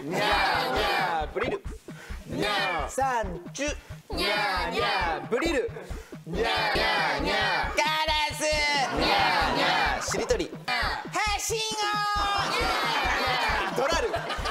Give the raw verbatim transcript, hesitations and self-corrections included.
にゃーにゃーブリルにゃーサンチュにゃーにゃーブリルにゃーにゃーにゃーカラスにゃーにゃーしりとりはしごドラル